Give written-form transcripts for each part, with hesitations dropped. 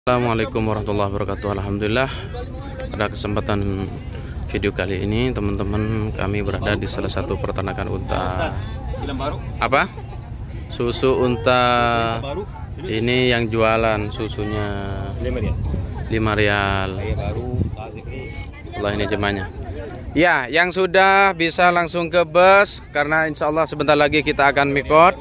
Assalamualaikum warahmatullahi wabarakatuh. Alhamdulillah, pada kesempatan video kali ini teman-teman kami berada di salah satu peternakan unta. Apa? Susu unta. Ini yang jualan susunya 5 rial. Allah, ini jemahnya. Ya, yang sudah bisa langsung ke bus karena insya Allah sebentar lagi kita akan mikot.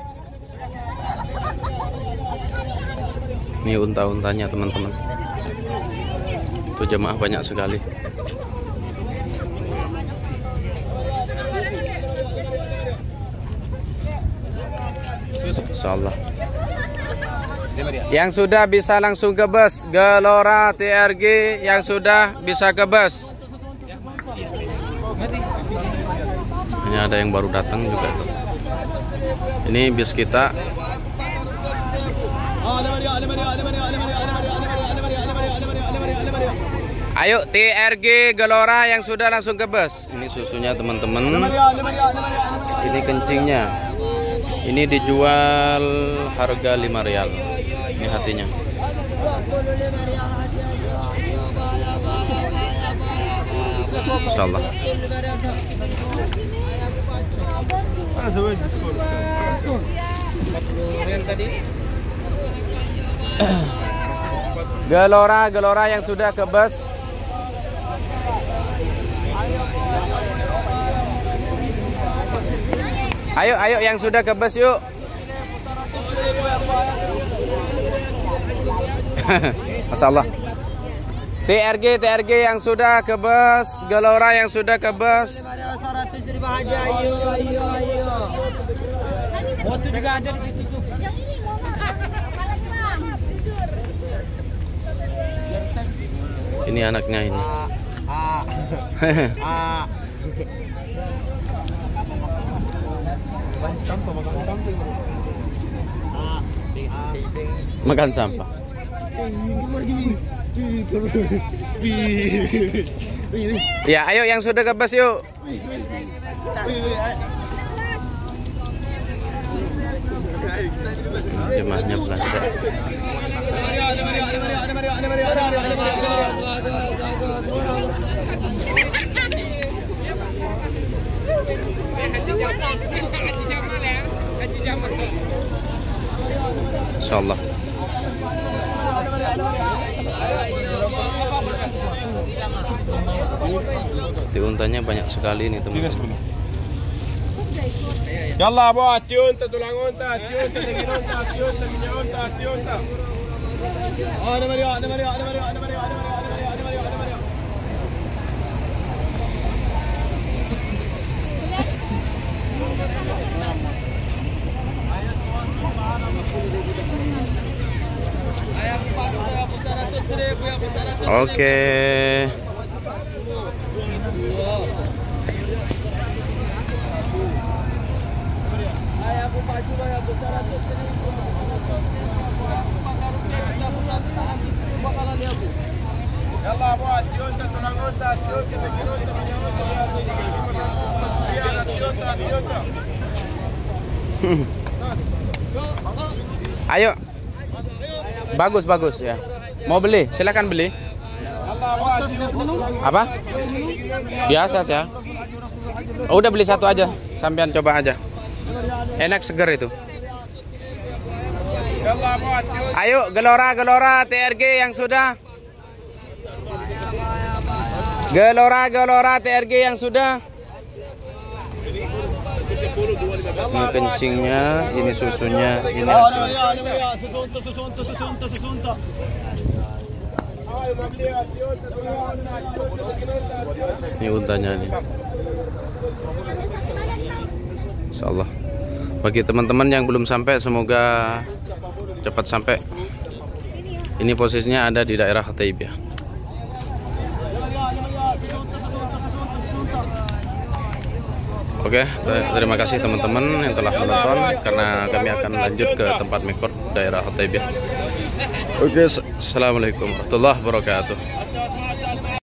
Ini unta-untanya teman-teman. Itu jemaah banyak sekali. Insyaallah. Yang sudah bisa langsung ke bus, Gelora TRG yang sudah bisa ke bus. Ini ada yang baru datang juga tuh. Ini bis kita. Ayo TRG Gelora yang sudah langsung ke bus. Ini susunya teman-teman. Ini kencingnya. Ini dijual harga 5 rial. Ini hatinya. Insyaallah. Gelora yang sudah ke bus. Ayo yang sudah ke bus yuk. Masyaallah. TRG yang sudah ke bus, Gelora yang sudah ke bus. Motor juga ada di situ. Ini anaknya ini. Makan sampah. Ya, ayo yang sudah ke bus yuk. Jemaahnya belanja. Insyaallah. Di untanya banyak sekali nih teman-teman. Yalla bu, unta tulang unta, unta daging unta, unta minyak unta, unta. Ada Maria. Oke. Yalla bu, unta tulang unta, unta daging unta, minyak unta. Ayo. Bagus ya. Mau beli? Silakan beli. Apa? Biasa sih ya. Oh, udah beli satu aja. Sampean coba aja. Enak, seger itu. Ayo Gelora TRG yang sudah. Gelora TRG yang sudah. Ini kencingnya, ini susunya, ini ini untanya nih. Insyaallah. Bagi teman-teman yang belum sampai, semoga cepat sampai. Ini posisinya ada di daerah Hataibiyah. Oke, terima kasih teman-teman yang telah menonton, karena kami akan lanjut ke tempat mikot daerah Hataibiyah. Oke, assalamualaikum warahmatullahi wabarakatuh.